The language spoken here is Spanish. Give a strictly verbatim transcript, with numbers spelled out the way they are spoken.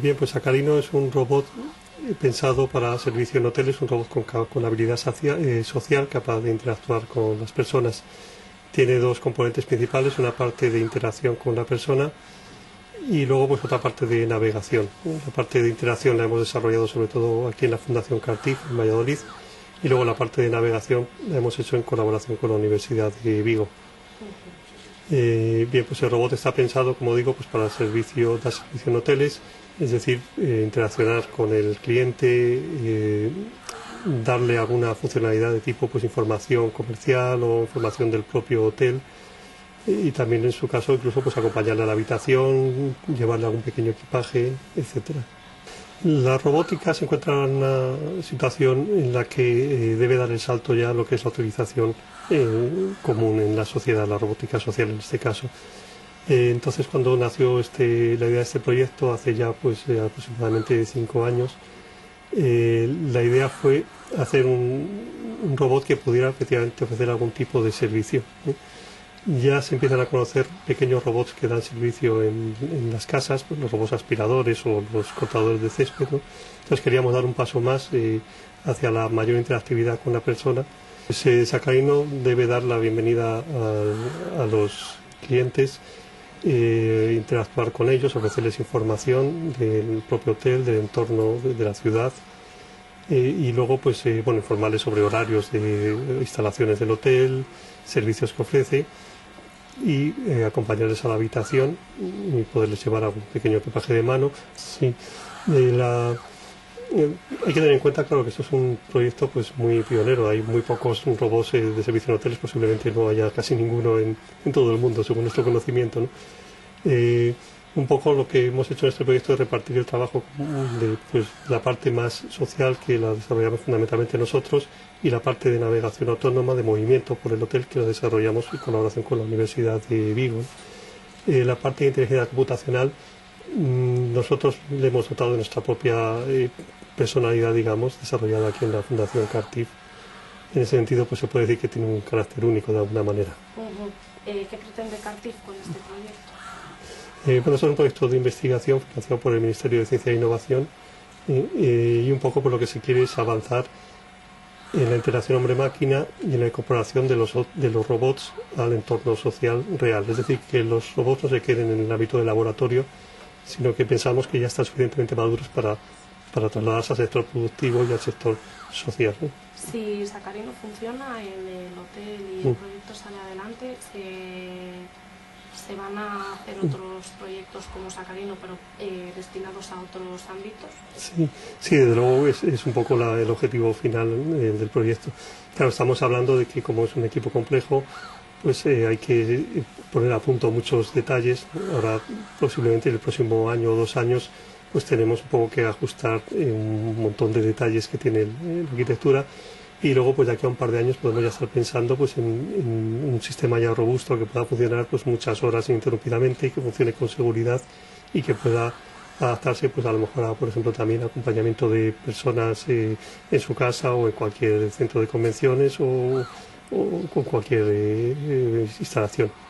bien, pues Sacarino es un robot pensado para servicio en hoteles, un robot con, con habilidad sacia, eh, social, capaz de interactuar con las personas. Tiene dos componentes principales, una parte de interacción con la persona y luego pues otra parte de navegación. La parte de interacción la hemos desarrollado sobre todo aquí en la Fundación Cartif, en Valladolid, y luego la parte de navegación la hemos hecho en colaboración con la Universidad de Vigo. Eh, bien, pues el robot está pensado, como digo, pues para servicio, dar servicio en hoteles, es decir, eh, interaccionar con el cliente, eh, darle alguna funcionalidad de tipo pues información comercial o información del propio hotel, y también en su caso incluso pues acompañarle a la habitación, llevarle algún pequeño equipaje, etcétera. La robótica se encuentra en una situación en la que eh, debe dar el salto ya a lo que es la utilización eh, común en la sociedad, la robótica social en este caso. Eh, entonces, cuando nació este, la idea de este proyecto, hace ya pues eh, aproximadamente cinco años, eh, la idea fue hacer un, un robot que pudiera efectivamente ofrecer algún tipo de servicio, ¿eh? Ya se empiezan a conocer pequeños robots que dan servicio en, en las casas, pues los robots aspiradores o los cortadores de césped, ¿no? Entonces queríamos dar un paso más eh, hacia la mayor interactividad con la persona. Ese Sacarino debe dar la bienvenida a, a los clientes, eh, interactuar con ellos, ofrecerles información del propio hotel, del entorno de, de la ciudad. Eh, y luego pues eh, bueno, informarles sobre horarios de instalaciones del hotel, servicios que ofrece, y eh, acompañarles a la habitación y poderles llevar algún pequeño equipaje de mano. Sí, eh, la, eh, hay que tener en cuenta, claro, que esto es un proyecto pues muy pionero. Hay muy pocos robots eh, de servicio en hoteles, posiblemente no haya casi ninguno en, en todo el mundo, según nuestro conocimiento, ¿no? Eh, un poco lo que hemos hecho en este proyecto es repartir el trabajo de pues, la parte más social, que la desarrollamos fundamentalmente nosotros, y la parte de navegación autónoma, de movimiento por el hotel, que la desarrollamos en colaboración con la Universidad de Vigo. Eh, la parte de inteligencia computacional, mmm, nosotros le hemos dotado de nuestra propia eh, personalidad, digamos, desarrollada aquí en la Fundación Cartif. En ese sentido, pues se puede decir que tiene un carácter único de alguna manera. Uh-huh. eh, ¿Qué pretende Cartif con este proyecto? Eh, bueno, es un proyecto de investigación financiado por el Ministerio de Ciencia e Innovación, eh, eh, y un poco por lo que se quiere es avanzar en la interacción hombre-máquina y en la incorporación de los, de los robots al entorno social real. Es decir, que los robots no se queden en el ámbito del laboratorio, sino que pensamos que ya están suficientemente maduros para, para trasladarse al sector productivo y al sector social, ¿no? Si Sacarino funciona en el hotel y el mm. proyecto sale adelante, se... ¿Se van a hacer otros proyectos como Sacarino, pero eh, destinados a otros ámbitos? Sí, sí, desde luego es, es un poco la, el objetivo final eh, del proyecto. Claro, estamos hablando de que como es un equipo complejo, pues eh, hay que poner a punto muchos detalles. Ahora, posiblemente en el próximo año o dos años, pues tenemos un poco que ajustar eh, un montón de detalles que tiene la arquitectura. Y luego, pues de aquí a un par de años podemos ya estar pensando pues en, en un sistema ya robusto que pueda funcionar pues muchas horas ininterrumpidamente, que funcione con seguridad y que pueda adaptarse pues a lo mejor a, por ejemplo, también acompañamiento de personas eh, en su casa o en cualquier centro de convenciones o, o con cualquier eh, instalación.